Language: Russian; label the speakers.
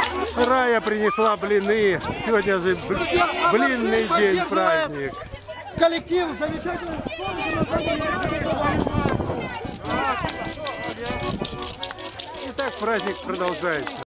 Speaker 1: Вчера я принесла блины. Сегодня же блинный день, праздник.
Speaker 2: Коллектив замечательный.
Speaker 1: И так праздник продолжается.